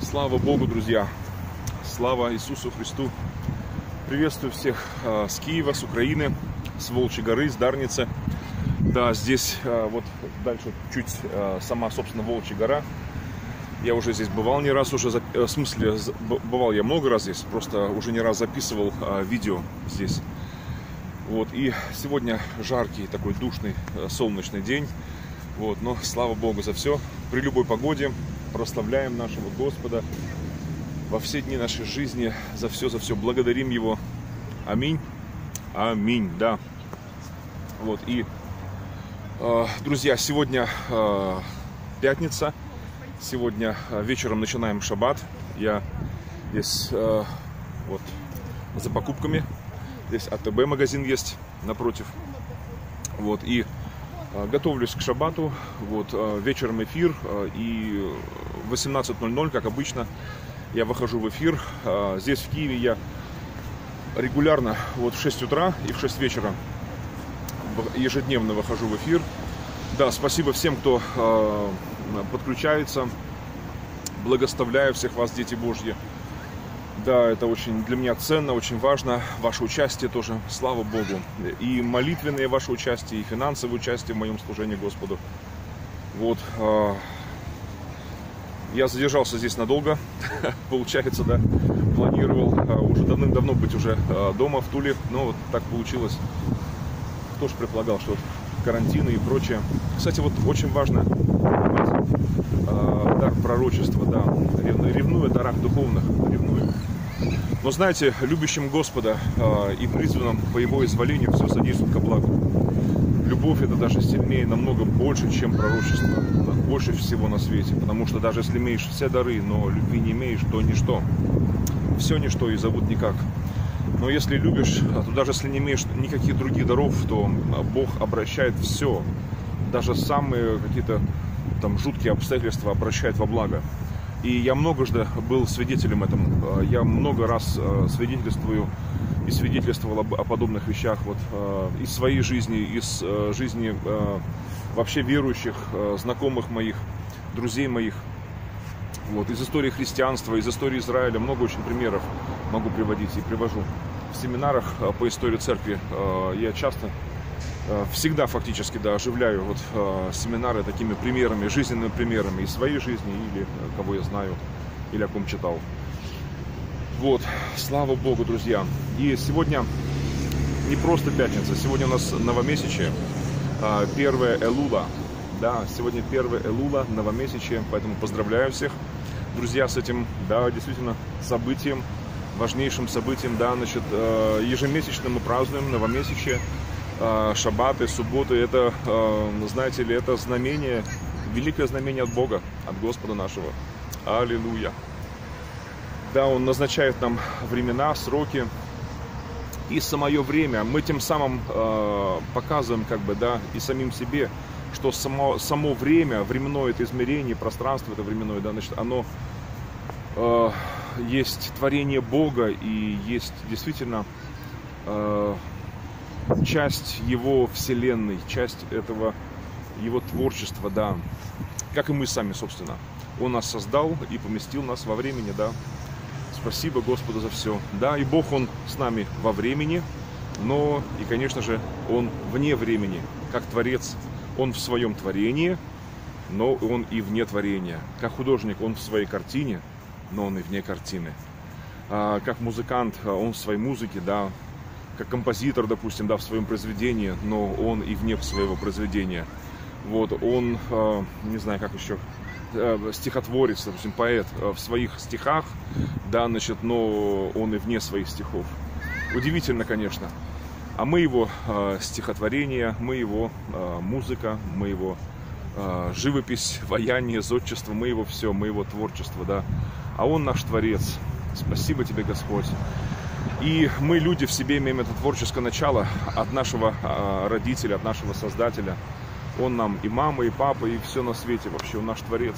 Слава Богу, друзья! Слава Иисусу Христу! Приветствую всех с Киева, с Украины, с Волчьей горы, с Дарницы. Да, здесь вот дальше чуть сама, собственно, Волчья гора. Я уже здесь бывал не раз, уже, в смысле, бывал я много раз здесь, просто уже не раз записывал видео здесь. Вот, и сегодня жаркий, такой душный, солнечный день. Вот, но слава Богу за все. При любой погоде прославляем нашего Господа во все дни нашей жизни, за все, благодарим Его. Аминь. Аминь, да. Вот, и, друзья, сегодня пятница. Сегодня вечером начинаем шаббат. Я здесь вот за покупками. Здесь АТБ магазин есть напротив. Вот, и готовлюсь к шаббату. Вот, вечером эфир. И в 18:00, как обычно, я выхожу в эфир. Здесь в Киеве я регулярно вот в 6 утра и в 6 вечера ежедневно выхожу в эфир. Да, спасибо всем, кто подключается. Благословляю всех вас, дети Божьи. Да, это очень для меня ценно, очень важно. Ваше участие тоже, слава Богу. И молитвенное ваше участие, и финансовое участие в моем служении Господу. Вот. Я задержался здесь надолго. Получается, да, планировал уже давным-давно быть уже дома в Туле. Но вот так получилось. Кто же предполагал, что карантины и прочее. Кстати, вот очень важно дар пророчества, да, ревную о дарах духовных, ревную. Но знаете, любящим Господа и призванным по Его изволению все содействует ко благу. Любовь — это даже сильнее, намного больше, чем пророчество, больше всего на свете. Потому что даже если имеешь все дары, но любви не имеешь, то ничто. Все ничто и зовут никак. Но если любишь, то даже если не имеешь никаких других даров, то Бог обращает все, даже самые какие-то там жуткие обстоятельства обращает во благо. И я многожды был свидетелем этому. Я много раз свидетельствую и свидетельствовал о подобных вещах вот, из своей жизни, из жизни вообще верующих, знакомых моих, друзей моих. Вот, из истории христианства, из истории Израиля много очень примеров могу приводить и привожу. В семинарах по истории церкви я часто, всегда фактически, да, оживляю вот семинары такими примерами, жизненными примерами из своей жизни или кого я знаю, или о ком читал. Вот, слава Богу, друзья. И сегодня не просто пятница, сегодня у нас новомесячие, 1 Элула. Да, сегодня 1 Элула, новомесячие, поэтому поздравляю всех, друзья, с этим, да, действительно, событием, важнейшим событием, да, значит, ежемесячно мы празднуем новомесячие, шаббаты, субботы. Это, знаете ли, это знамение, великое знамение от Бога, от Господа нашего. Аллилуйя. Да, Он назначает нам времена, сроки и самое время. Мы тем самым показываем, как бы, да, и самим себе, что само время, временное это измерение, пространство это временное, да, значит, оно есть творение Бога и есть действительно часть Его вселенной, часть этого Его творчества, да, как и мы сами, собственно. Он нас создал и поместил нас во времени, да. Спасибо Господу за все. Да, и Бог, Он с нами во времени, но и, конечно же, Он вне времени, как Творец. Он в своем творении, но Он и вне творения. Как художник, Он в своей картине, но Он и вне картины. Как музыкант, Он в своей музыке, да. Как композитор, допустим, да, в своем произведении, но Он и вне своего произведения. Вот, Он, не знаю, как еще, стихотворец, допустим, поэт в своих стихах, да, значит, но Он и вне своих стихов. Удивительно, конечно. А мы Его стихотворение, мы Его музыка, мы Его живопись, ваяние, зодчество, мы Его все, мы Его творчество, да. А Он наш Творец. Спасибо Тебе, Господь. И мы, люди, в себе имеем это творческое начало от нашего родителя, от нашего Создателя. Он нам и мама, и папа, и все на свете вообще. Он наш Творец.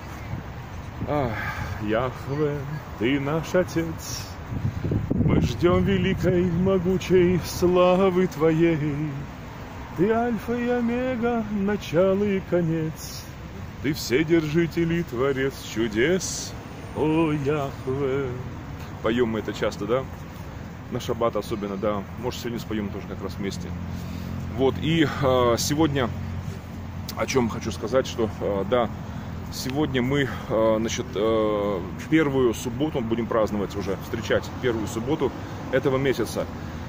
Яхве, Ты наш Отец. Мы ждем великой, могучей славы Твоей. Ты Альфа и Омега, начало и конец. Ты вседержитель и Творец чудес. О, Яхве. Поем мы это часто, да? На шаббат особенно, да. Может, сегодня споем тоже как раз вместе. Вот, и сегодня, о чем хочу сказать, что, да, сегодня мы, значит, первую субботу будем праздновать уже, встречать первую субботу этого месяца.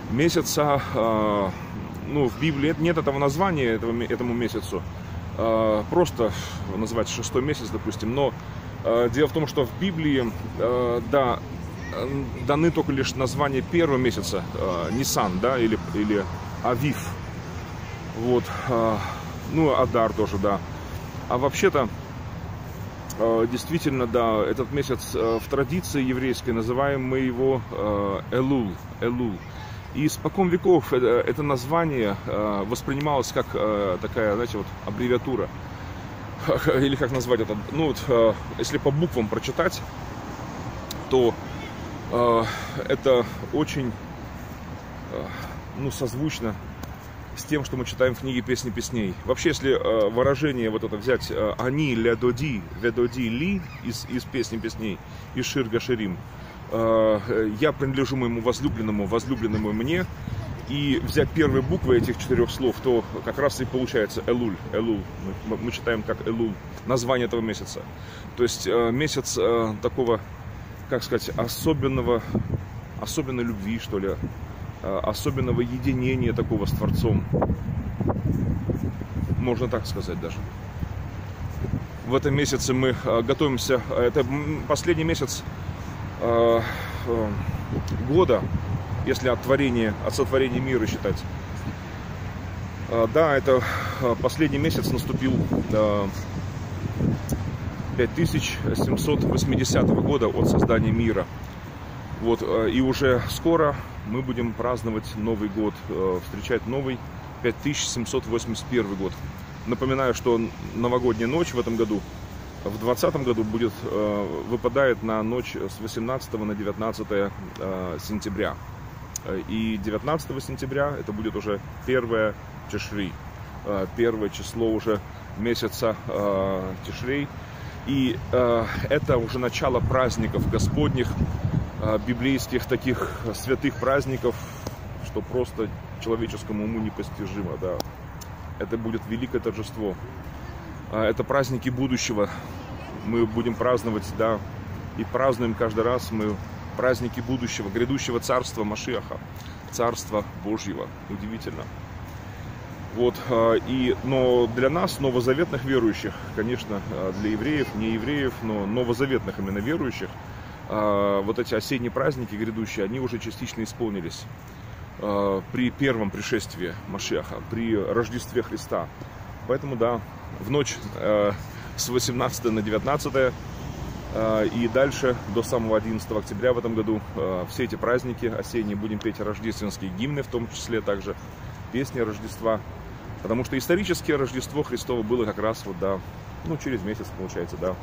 Ну, в Библии нет этого названия этому месяцу, просто называть 6-й месяц, допустим, но дело в том, что в Библии, да, даны только лишь название первого месяца, Нисан, да, или Авив, вот, ну, Адар тоже, да, а вообще-то, действительно, да, этот месяц в традиции еврейской называем мы его Элул. И испокон веков это название воспринималось как такая, знаете, вот аббревиатура. Или как назвать это? Ну, вот, если по буквам прочитать, то это очень, ну, созвучно с тем, что мы читаем в книге «Песни песней». Вообще, если выражение вот это взять «Ани лядоди, ведоди ли» из «Песни песней», из «Шир Гаширим», «Я принадлежу моему возлюбленному, возлюбленному мне», и взять первые буквы этих 4 слов, то как раз и получается Элуль. Мы читаем как Элуль, название этого месяца. То есть месяц такого, как сказать, особенной любви, что ли, особенного единения такого с Творцом. Можно так сказать даже. В этом месяце мы готовимся, это последний месяц года, если от сотворения мира считать. Да, это последний месяц наступил 5780 года от создания мира. Вот, и уже скоро мы будем праздновать Новый год, встречать новый 5781 год. Напоминаю, что новогодняя ночь в этом году, в 2020 году выпадает на ночь с 18 на 19 сентября. И 19 сентября это будет уже первое Тишри, первое число уже месяца Тишрей. И это уже начало праздников Господних, библейских таких святых праздников, что просто человеческому уму непостижимо, да. Это будет великое торжество. Это праздники будущего. Мы будем праздновать, да, и празднуем каждый раз мы праздники будущего, грядущего царства Машиаха, царства Божьего. Удивительно. Вот, но для нас, новозаветных верующих, конечно, для евреев, не евреев, но новозаветных именно верующих, вот эти осенние праздники грядущие, они уже частично исполнились при первом пришествии Машиаха, при Рождестве Христа. Поэтому, да, в ночь с 18 на 19 и дальше до самого 11 октября в этом году все эти праздники осенние будем петь рождественские гимны, в том числе также песни Рождества. Потому что исторически Рождество Христово было как раз вот, да, ну, через месяц, получается, да,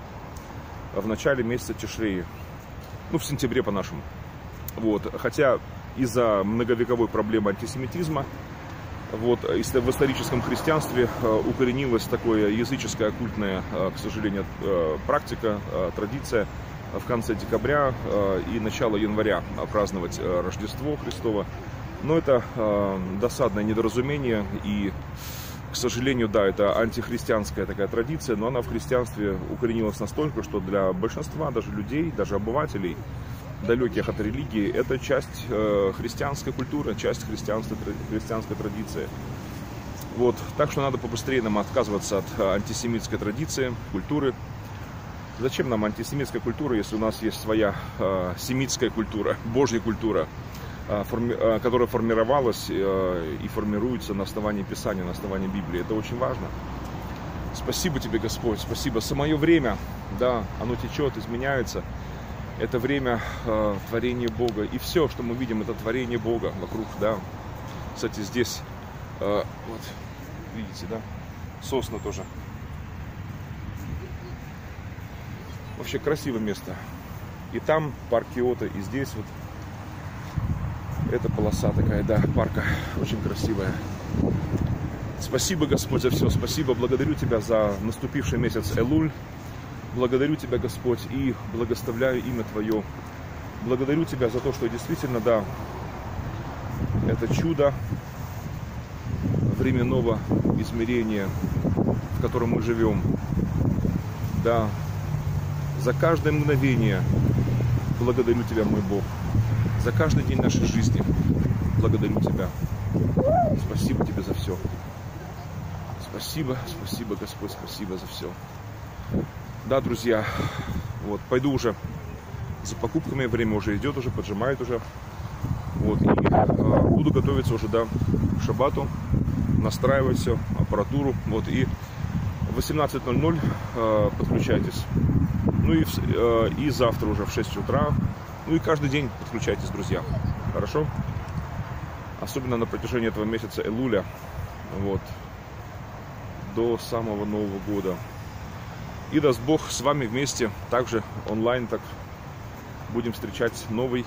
в начале месяца Тишрея, ну, в сентябре по-нашему. Вот, хотя из-за многовековой проблемы антисемитизма, вот, в историческом христианстве укоренилась такое языческая, оккультная, к сожалению, практика, традиция в конце декабря и начало января праздновать Рождество Христово. Но это досадное недоразумение и, к сожалению, да, это антихристианская такая традиция, но она в христианстве укоренилась настолько, что для большинства даже людей, даже обывателей, далеких от религии, это часть христианской культуры, часть христианской традиции. Вот, так что надо побыстрее нам отказываться от антисемитской традиции, культуры. Зачем нам антисемитская культура, если у нас есть своя семитская культура, Божья культура, которая формировалась и формируется на основании Писания, на основании Библии. Это очень важно. Спасибо тебе, Господь, спасибо. Самое время, да, оно течет, изменяется. Это время творения Бога. И все, что мы видим, это творение Бога вокруг, да. Кстати, здесь, вот, видите, да, сосны тоже. Вообще красивое место. И там парк Киото, и здесь вот эта полоса такая, да, парка, очень красивая. Спасибо, Господь, за все. Спасибо, благодарю Тебя за наступивший месяц Элуль. Благодарю Тебя, Господь, и благословляю имя Твое. Благодарю Тебя за то, что действительно, да, это чудо временного измерения, в котором мы живем. Да, за каждое мгновение благодарю Тебя, мой Бог. За каждый день нашей жизни благодарю Тебя. Спасибо Тебе за все. Спасибо, спасибо, Господь, спасибо за все. Да, друзья, вот, пойду уже за покупками, время уже идет, уже поджимает уже. Вот, и буду готовиться уже, да, к шаббату, настраивать все, аппаратуру. Вот, и в 18:00 подключайтесь. Ну и завтра уже в 6 утра. Ну и каждый день подключайтесь, друзья. Хорошо? Особенно на протяжении этого месяца Элуля. Вот. До самого Нового года. И даст Бог с вами вместе, также онлайн, так будем встречать новый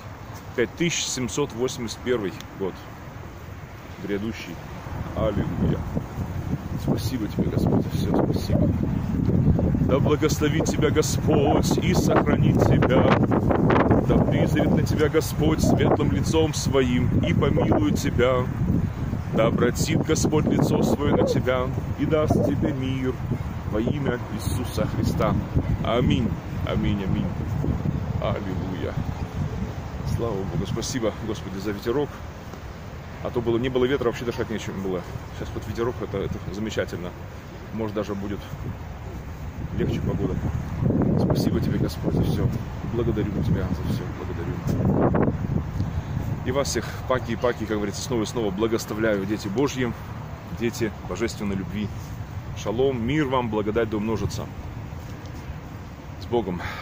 5781 год. Грядущий. Аллилуйя. Спасибо Тебе, Господь, за все. Спасибо. Да благословит Тебя Господь и сохранит Тебя. Да призрит на Тебя Господь светлым лицом Своим и помилует Тебя. Да обратит Господь лицо Свое на Тебя и даст Тебе мир во имя Иисуса Христа. Аминь. Аминь, аминь. Аллилуйя. Слава Богу. Спасибо, Господи, за ветерок. А то не было ветра, вообще дышать нечем было. Сейчас вот ветерок, это замечательно. Может, даже будет легче погода. Спасибо Тебе, Господь, за все. Благодарю Тебя за все. Благодарю. И вас всех, паки и паки, как говорится, снова и снова благословляю, дети Божьи, дети божественной любви. Шалом, мир вам, благодать да умножится. С Богом.